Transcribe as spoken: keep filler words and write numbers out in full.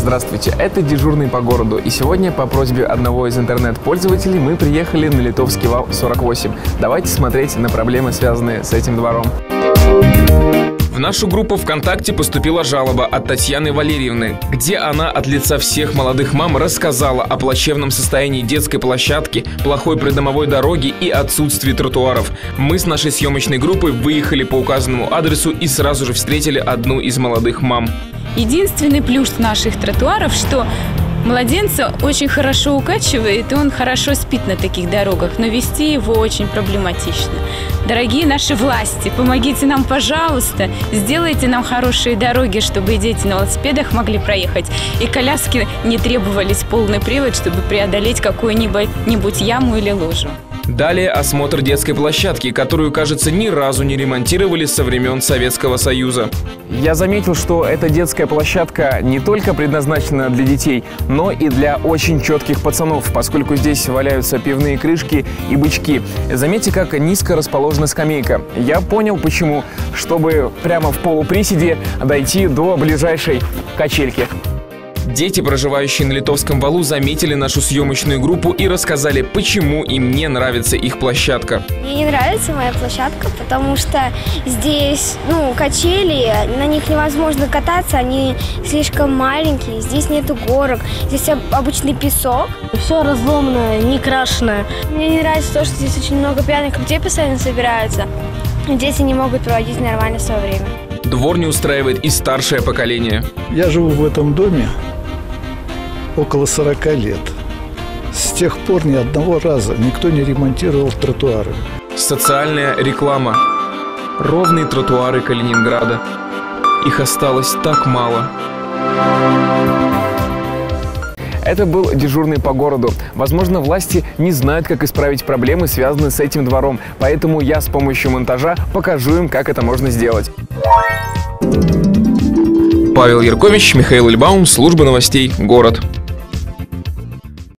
Здравствуйте, это «Дежурный по городу», и сегодня по просьбе одного из интернет-пользователей мы приехали на Литовский вал сорок восемь. Давайте смотреть на проблемы, связанные с этим двором. В нашу группу ВКонтакте поступила жалоба от Татьяны Валерьевны, где она от лица всех молодых мам рассказала о плачевном состоянии детской площадки, плохой придомовой дороги и отсутствии тротуаров. Мы с нашей съемочной группой выехали по указанному адресу и сразу же встретили одну из молодых мам. Единственный плюс наших тротуаров, что младенца очень хорошо укачивает, и он хорошо спит на таких дорогах, но вести его очень проблематично. Дорогие наши власти, помогите нам, пожалуйста, сделайте нам хорошие дороги, чтобы и дети на велосипедах могли проехать, и коляски не требовались полный привод, чтобы преодолеть какую-нибудь яму или лужу. Далее осмотр детской площадки, которую, кажется, ни разу не ремонтировали со времен Советского Союза. Я заметил, что эта детская площадка не только предназначена для детей, но и для очень четких пацанов, поскольку здесь валяются пивные крышки и бычки. Заметьте, как низко расположена скамейка. Я понял, почему. Чтобы прямо в полуприседе дойти до ближайшей качельки. Дети, проживающие на Литовском валу, заметили нашу съемочную группу и рассказали, почему им не нравится их площадка. Мне не нравится моя площадка, потому что здесь, ну, качели, на них невозможно кататься, они слишком маленькие, здесь нету горок, здесь обычный песок. Все разломанное, не крашеное. Мне не нравится то, что здесь очень много пьяных людей постоянно собираются. Дети не могут проводить нормально свое время. Двор не устраивает и старшее поколение. Я живу в этом доме около сорока лет. С тех пор ни одного раза никто не ремонтировал тротуары. Социальная реклама. Ровные тротуары Калининграда. Их осталось так мало. Это был «Дежурный по городу». Возможно, власти не знают, как исправить проблемы, связанные с этим двором. Поэтому я с помощью монтажа покажу им, как это можно сделать. Павел Яркович, Михаил Ильбаум, служба новостей «Город».